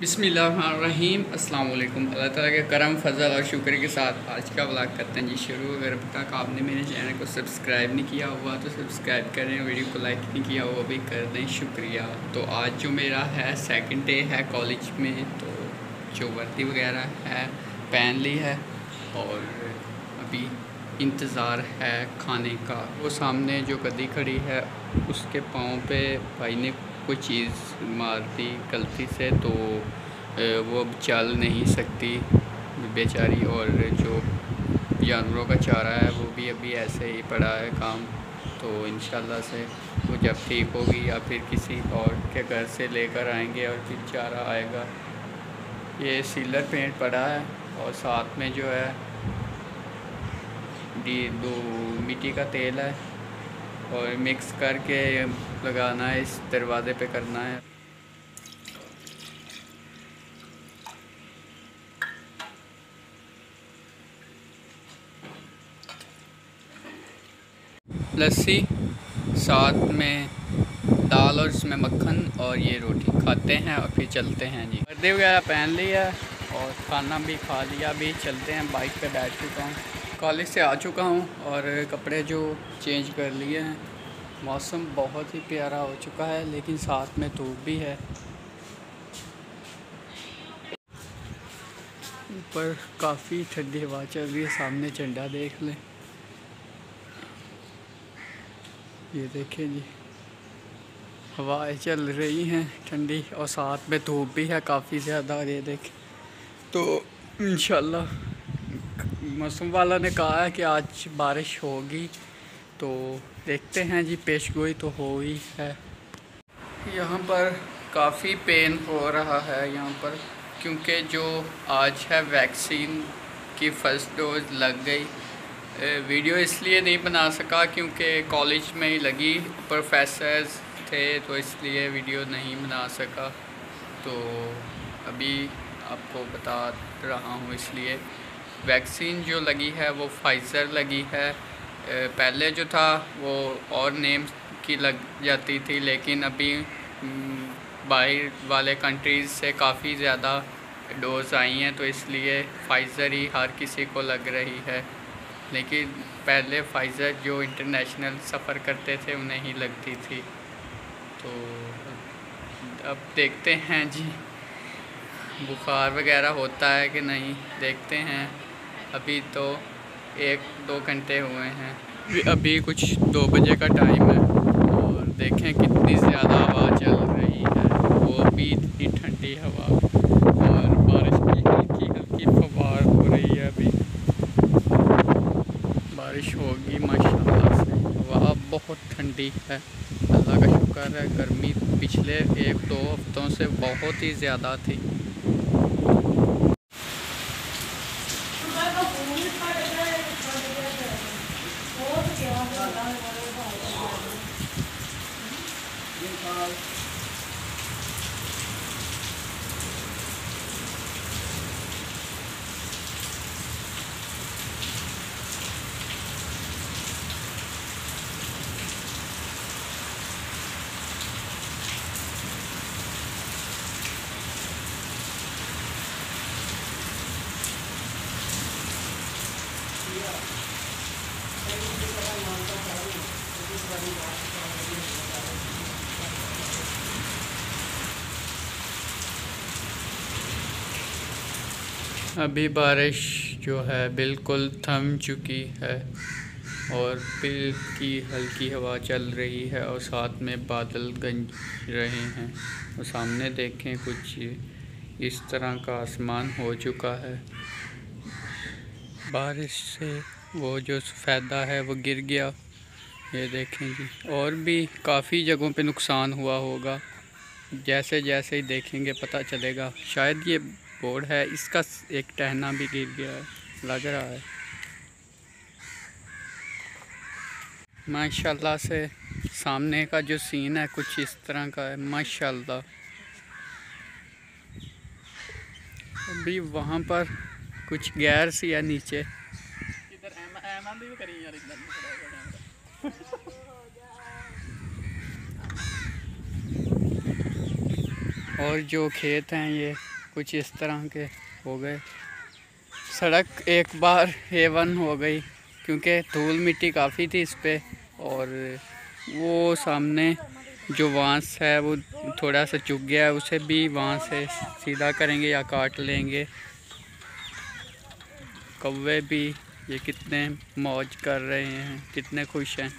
बिस्मिल्लाहिर्रहमानिर्रहीम। अस्सलाम वालेकुम। अल्लाह ताला के करम फजल और शुक्र के साथ आज का व्लॉग करते हैं जी शुरू। अगर अब तक आपने मेरे चैनल को सब्सक्राइब नहीं किया हुआ तो सब्सक्राइब करें, वीडियो को लाइक नहीं किया हुआ भी कर दें, शुक्रिया। तो आज जो मेरा है सेकंड डे है कॉलेज में, तो जो वर्दी वगैरह है पहन ली है और अभी इंतज़ार है खाने का। वो सामने जो गद्दी खड़ी है उसके पाँव पे भाई ने कोई चीज़ मार दी गलती से, तो वो अब चल नहीं सकती बेचारी। और जो जानवरों का चारा है वो भी अभी ऐसे ही पड़ा है काम, तो इंशाल्लाह से वो जब ठीक होगी या फिर किसी और के घर से लेकर आएंगे और फिर चारा आएगा। ये सीलर पेंट पड़ा है और साथ में जो है दो मिट्टी का तेल है और मिक्स करके लगाना है, इस दरवाज़े पे करना है। लस्सी साथ में दाल और इसमें मक्खन और ये रोटी खाते हैं और फिर चलते हैं जी। वर्दी वगैरह पहन लिया और खाना भी खा लिया, अभी चलते हैं। बाइक पे बैठ चुका हूँ, कॉलेज से आ चुका हूँ और कपड़े जो चेंज कर लिए हैं। मौसम बहुत ही प्यारा हो चुका है लेकिन साथ में धूप भी है। ऊपर काफ़ी ठंडी हवा चल रही है, सामने झंडा देख लें, ये देखें जी, हवाएं चल रही हैं ठंडी और साथ में धूप भी है काफ़ी ज़्यादा। ये देखें, तो इंशाल्लाह मौसम वाला ने कहा है कि आज बारिश होगी, तो देखते हैं जी। पेशगोई तो हो ही है। यहाँ पर काफ़ी पेन हो रहा है यहाँ पर, क्योंकि जो आज है वैक्सीन की फ़र्स्ट डोज़ लग गई। वीडियो इसलिए नहीं बना सका क्योंकि कॉलेज में ही लगी, प्रोफेसर्स थे तो इसलिए वीडियो नहीं बना सका। तो अभी आपको बता रहा हूँ, इसलिए वैक्सीन जो लगी है वो फाइज़र लगी है। पहले जो था वो और नेम की लग जाती थी, लेकिन अभी बाहर वाले कंट्रीज़ से काफ़ी ज़्यादा डोज़ आई हैं, तो इसलिए फाइज़र ही हर किसी को लग रही है। लेकिन पहले फाइज़र जो इंटरनेशनल सफ़र करते थे उन्हें ही लगती थी। तो अब देखते हैं जी बुखार वगैरह होता है कि नहीं, देखते हैं। अभी तो 1-2 घंटे हुए हैं, अभी कुछ 2 बजे का टाइम है और देखें कितनी ज़्यादा हवा चल रही है, वो भी इतनी ठंडी हवा और बारिश की हल्की हल्की फुहार हो रही है। अभी बारिश होगी माशाल्लाह से। हवा बहुत ठंडी है, अल्लाह का शुक्र है। गर्मी पिछले 1-2 हफ्तों से बहुत ही ज़्यादा थी। अभी बारिश जो है बिल्कुल थम चुकी है और फिर की हल्की हवा चल रही है और साथ में बादल गंज रहे हैं और सामने देखें कुछ इस तरह का आसमान हो चुका है। बारिश से वो जो सफ़ेदा है वो गिर गया, ये देखें जी। और भी काफ़ी जगहों पे नुकसान हुआ होगा, जैसे जैसे ही देखेंगे पता चलेगा। शायद ये बोर्ड है, इसका एक टहना भी गिर गया है, लग रहा है। माशाल्लाह से सामने का जो सीन है कुछ इस तरह का है माशाल्लाह। अभी वहाँ पर कुछ गैर सी है नीचे। और जो खेत हैं ये कुछ इस तरह के हो गए। सड़क एक बार A1 हो गई क्योंकि धूल मिट्टी काफ़ी थी इस पे, और वो सामने जो बांस है वो थोड़ा सा चुक गया है, उसे भी वहाँ से सीधा करेंगे या काट लेंगे। कौवे भी ये कितने मौज कर रहे हैं, कितने खुश हैं।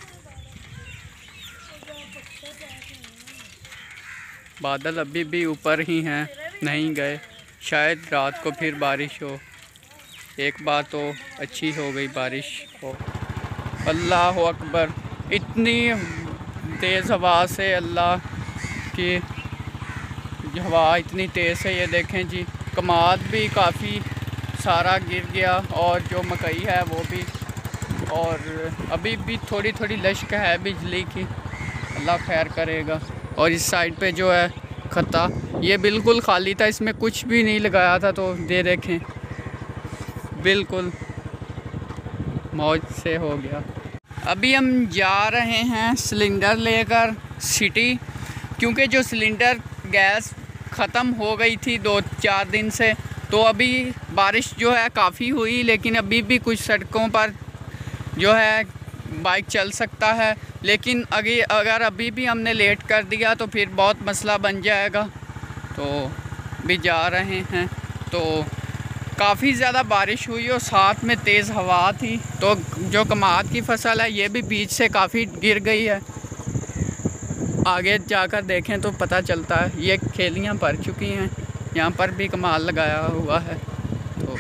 बादल अभी भी ऊपर ही हैं, नहीं गए। शायद रात को फिर बारिश हो। एक बात तो अच्छी हो गई बारिश हो। अल्लाह अकबर, इतनी तेज़ हवा से, अल्लाह की हवा इतनी तेज़ है। ये देखें जी, कमाद भी काफ़ी सारा गिर गया और जो मकई है वो भी, और अभी भी थोड़ी थोड़ी लश्क है बिजली की, अल्लाह खैर करेगा। और इस साइड पे जो है खत्ता, ये बिल्कुल खाली था, इसमें कुछ भी नहीं लगाया था, तो ये देखें बिल्कुल मौज से हो गया। अभी हम जा रहे हैं सिलेंडर लेकर सिटी, क्योंकि जो सिलेंडर गैस ख़त्म हो गई थी 2-4 दिन से, तो अभी बारिश जो है काफ़ी हुई, लेकिन अभी भी कुछ सड़कों पर जो है बाइक चल सकता है, लेकिन अगर अभी भी हमने लेट कर दिया तो फिर बहुत मसला बन जाएगा। तो भी जा रहे हैं, तो काफ़ी ज़्यादा बारिश हुई और साथ में तेज़ हवा थी, तो जो कमाद की फसल है ये भी बीच से काफ़ी गिर गई है। आगे जाकर देखें तो पता चलता है, ये खेलियाँ भर चुकी हैं, यहाँ पर भी कमाल लगाया हुआ है। तो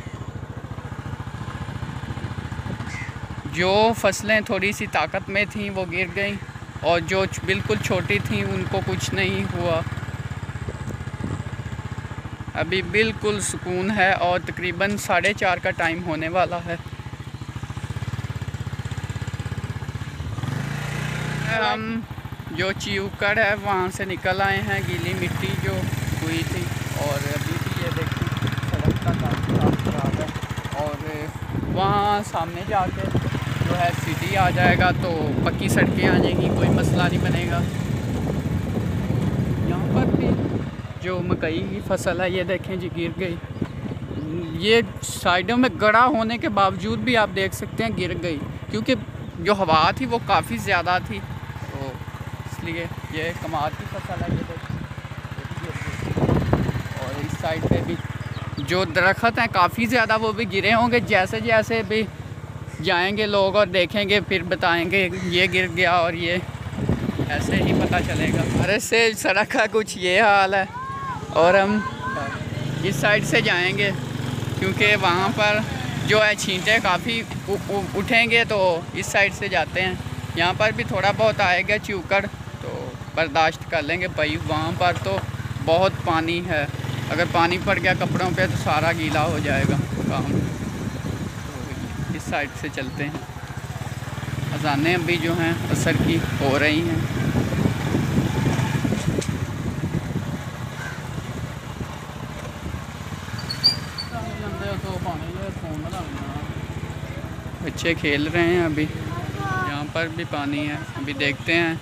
जो फसलें थोड़ी सी ताकत में थीं वो गिर गईं, और जो बिल्कुल छोटी थीं उनको कुछ नहीं हुआ। अभी बिल्कुल सुकून है और तकरीबन 4:30 का टाइम होने वाला है। हम जो चिवकड़ है वहाँ से निकल आए हैं, गीली मिट्टी जो हुई थी, और अभी भी ये देखिए सड़क का काफ़ी साफ खराब है। और वहाँ सामने जाके जो है सिटी आ जाएगा तो पक्की सड़कें आ जाएंगी, कोई मसला नहीं बनेगा। यहाँ पर भी जो मकई की फसल है ये देखें जी गिर गई। ये साइडों में गड़ा होने के बावजूद भी आप देख सकते हैं गिर गई, क्योंकि जो हवा थी वो काफ़ी ज़्यादा थी, तो इसलिए ये कमाद की फसल है। ये देखें, और इस साइड पे भी जो दरख्त हैं काफ़ी ज़्यादा वो भी गिरे होंगे। जैसे जैसे भी जाएंगे लोग और देखेंगे फिर बताएंगे ये गिर गया, और ये ऐसे ही पता चलेगा। अरे से सड़क का कुछ ये हाल है, और हम इस साइड से जाएंगे क्योंकि वहाँ पर जो है छींटे काफ़ी उठेंगे, तो इस साइड से जाते हैं। यहाँ पर भी थोड़ा बहुत आएगा चिवकड़, तो बर्दाश्त कर लेंगे भाई। वहाँ पर तो बहुत पानी है, अगर पानी पड़ गया कपड़ों पे तो सारा गीला हो जाएगा काम। तो इस साइड से चलते हैं। अज़ानें अभी जो हैं असर की हो रही हैं। बच्चे खेल रहे हैं अभी, यहाँ पर भी पानी है। अभी देखते हैं।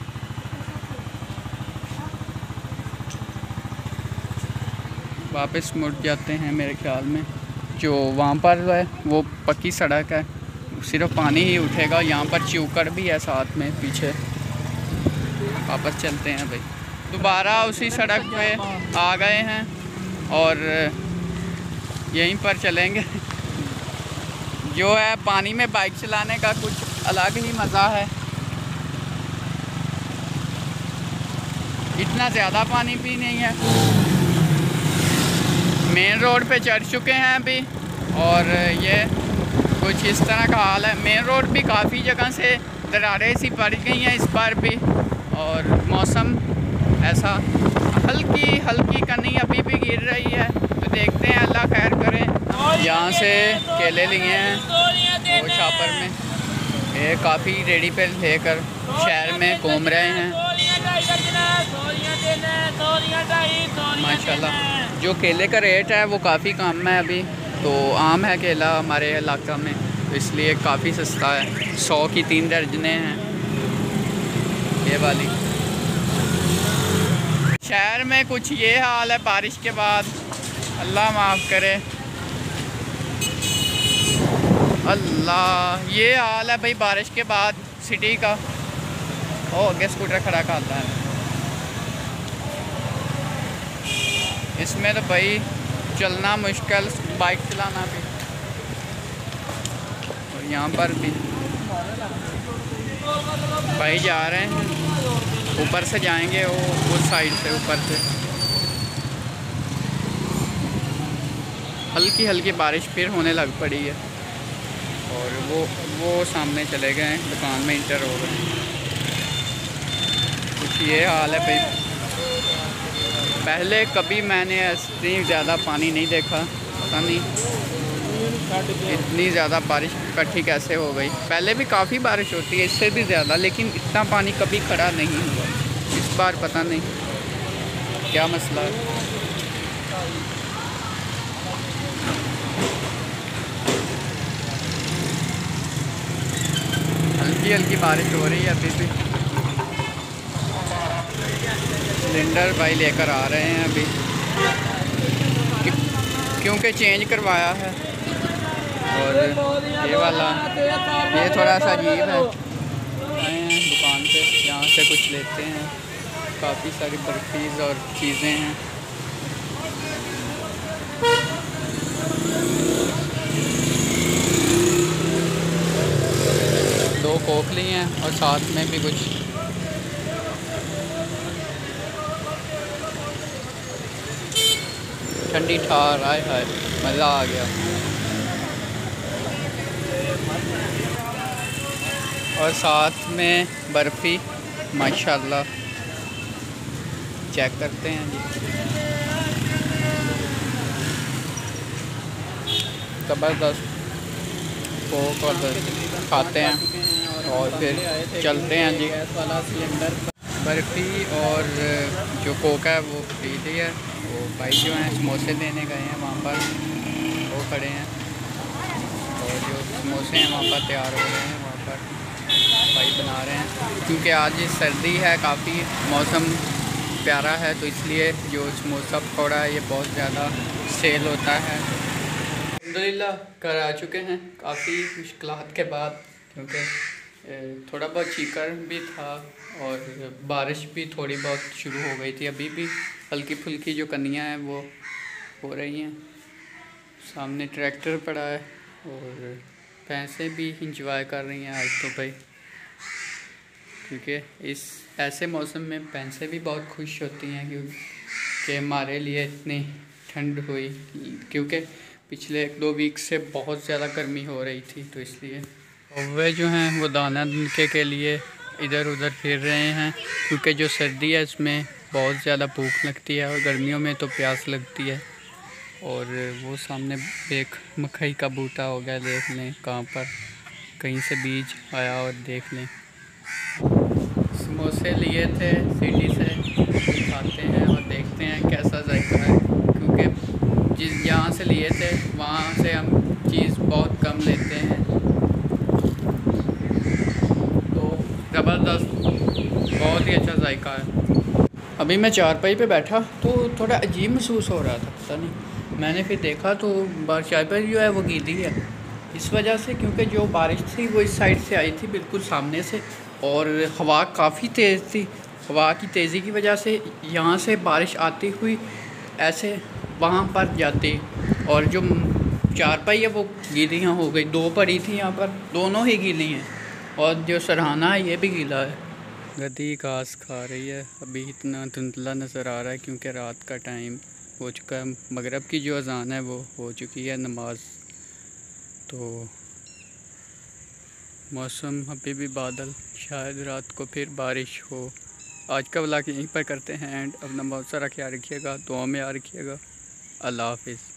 वापस मुड़ जाते हैं मेरे ख्याल में। जो वहाँ पर है वो पक्की सड़क है, सिर्फ पानी ही उठेगा। यहाँ पर चिवकड़ भी है साथ में पीछे। वापस चलते हैं भाई, दोबारा उसी सड़क पे आ गए हैं और यहीं पर चलेंगे। जो है पानी में बाइक चलाने का कुछ अलग ही मज़ा है। इतना ज़्यादा पानी भी नहीं है। मेन रोड पे चढ़ चुके हैं अभी, और ये कुछ इस तरह का हाल है। मेन रोड भी काफ़ी जगह से दरारें सी पड़ गई हैं इस बार भी, और मौसम ऐसा हल्की हल्की कनी अभी भी गिर रही है। तो देखते हैं, अल्लाह खैर करे। यहाँ से केले लिए हैं वो छापर में, ये काफ़ी रेडी पे लेकर शहर में घूम रहे हैं माशाल्लाह। जो केले का रेट है वो काफ़ी कम है अभी, तो आम है केला हमारे इलाका में, तो इसलिए काफ़ी सस्ता है। 100 की 3 दर्जनें हैं ये वाली। शहर में कुछ ये हाल है बारिश के बाद, अल्लाह माफ़ करे। अल्लाह, ये हाल है भाई बारिश के बाद सिटी का। ओ आगे स्कूटर खड़ा करता है, इसमें तो भाई चलना मुश्किल, बाइक चलाना भी। और यहाँ पर भी भाई जा रहे हैं, ऊपर से जाएंगे वो उस साइड से, ऊपर से हल्की हल्की बारिश फिर होने लग पड़ी है। और वो सामने चले गए हैं, दुकान में इंटर हो गए हैं। कुछ ये हाल है भाई। पहले कभी मैंने इतनी ज़्यादा पानी नहीं देखा, पता नहीं इतनी ज़्यादा बारिश इकट्ठी कैसे हो गई। पहले भी काफ़ी बारिश होती है, इससे भी ज़्यादा, लेकिन इतना पानी कभी खड़ा नहीं हुआ। इस बार पता नहीं क्या मसला है। हल्की हल्की बारिश हो रही है अभी भी। सिलेंडर भाई लेकर आ रहे हैं अभी, क्योंकि चेंज करवाया है। और ये वाला ये थोड़ा सा अजीब है। आए हैं दुकान पे, यहाँ से कुछ लेते हैं। काफ़ी सारी बर्फीज़ और चीज़ें हैं। दो कोक लिए हैं और साथ में भी कुछ ठंडी ठार। आए हाय, मज़ा आ गया। और साथ में बर्फ़ी, माशाल्लाह। चेक करते हैं जी, ज़बरदस्त कोक और खाते हैं और फिर चलते हैं जी। बर्फ़ी और जो कोक है वो खरीदी है। वो भाई जो हैं समोसे देने गए हैं, वहाँ पर वो खड़े हैं और जो समोसे हैं वहाँ पर तैयार हो रहे हैं। वहाँ पर भाई बना रहे हैं, क्योंकि आज सर्दी है, काफ़ी मौसम प्यारा है, तो इसलिए जो समोसा पकौड़ा है ये बहुत ज़्यादा सेल होता है। अल्हम्दुलिल्लाह घर आ चुके हैं काफ़ी मुश्किलात के बाद, क्योंकि थोड़ा बहुत चीकर भी था और बारिश भी थोड़ी बहुत शुरू हो गई थी। अभी भी हल्की फुल्की जो कनियाँ हैं वो हो रही हैं। सामने ट्रैक्टर पड़ा है और भैंसें भी इंजॉय कर रही हैं आज तो भाई, क्योंकि इस ऐसे मौसम में भैंसें भी बहुत खुश होती हैं, क्योंकि हमारे लिए इतनी ठंड हुई, क्योंकि पिछले 1-2 वीक से बहुत ज़्यादा गर्मी हो रही थी, तो इसलिए कौवे जो हैं वो दाना के लिए इधर उधर फिर रहे हैं, क्योंकि जो सर्दी है इसमें बहुत ज़्यादा भूख लगती है और गर्मियों में तो प्यास लगती है। और वो सामने एक मकई का बूटा हो गया, देख लें कहाँ पर कहीं से बीज आया, और देख लें। समोसे लिए थे सिटी से, खाते हैं और देखते हैं कैसा जायका है, क्योंकि जिस जहाँ से लिए थे वहाँ से हम चीज़ बहुत कम लेते हैं, तो ज़बरदस्त, बहुत ही अच्छा जायका है। अभी मैं चारपाई पे बैठा तो थोड़ा अजीब महसूस हो रहा था, पता नहीं, मैंने फिर देखा तो चारपाई जो है वो गीली है, इस वजह से, क्योंकि जो बारिश थी वो इस साइड से आई थी बिल्कुल सामने से, और हवा काफ़ी तेज़ थी। हवा की तेज़ी की वजह से यहाँ से बारिश आती हुई ऐसे वहाँ पर जाती, और जो चारपाई है वो गीलियाँ हो गई। 2 पड़ी थी यहाँ पर, दोनों ही गीली हैं, और जो सरहाना है ये भी गीला है। गधी घास खा रही है। अभी इतना धुंधला नज़र आ रहा है क्योंकि रात का टाइम हो चुका है। मगरिब की जो अज़ान है वो हो चुकी है, नमाज। तो मौसम अभी भी बादल, शायद रात को फिर बारिश हो। आज का व्लॉग यहीं पर करते हैं एंड। अपना बहुत सारा ख्याल रखिएगा, दुआ में याद रखिएगा। अल्लाह हाफिज़।